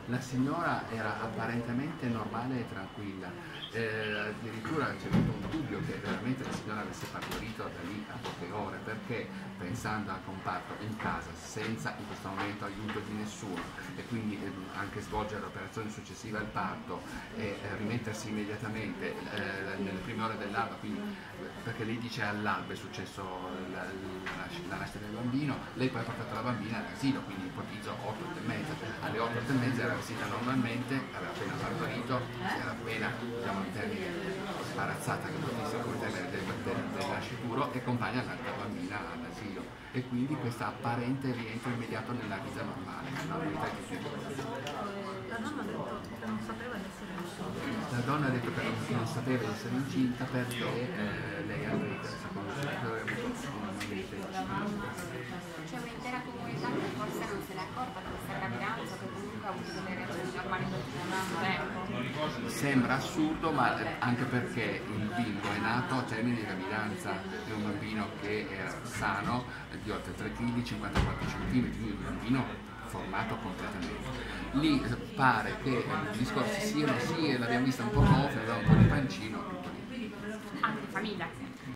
La signora era apparentemente normale e tranquilla, addirittura c'è stato un dubbio che veramente la signora avesse partorito da lì a poche ore, perché pensando al comparto in casa senza in questo momento aiuto di nessuno e quindi anche svolgere l'operazione successiva al parto e rimettersi immediatamente nelle prime ore dell'alba, quindi, perché lei dice all'alba è successo la nascita del bambino, lei poi ha portato la bambina all'asilo, quindi ipotizzo 8, 8 e mezza, alle 8, 8 e mezza era vestita normalmente, aveva appena partorito, si era appena, diciamo in termini, imbarazzata, che potesse come termine del nascituro, e accompagna l'altra bambina all'asilo, e quindi questo apparente rientro immediato nella vita normale, nella normalità di tutti i La donna ha detto che non sapeva di essere incinta. La donna ha detto che non sapeva di essere incinta perché lei ha detto, secondo il aveva avuto un momento C'è un'intera comunità che forse non se n'è accorta di questa gravidanza, che comunque ha avuto delle reazioni normali dopo un tempo. Sembra assurdo, ma anche perché il bimbo è nato a termine di gravidanza, è un bambino che era sano, di oltre 3 kg, 54 cm, quindi un bambino formato completamente. Lì pare che i discorsi siano sì, l'abbiamo vista un po' gonfia, aveva un po' di pancino, tutto lì. Anche famiglia.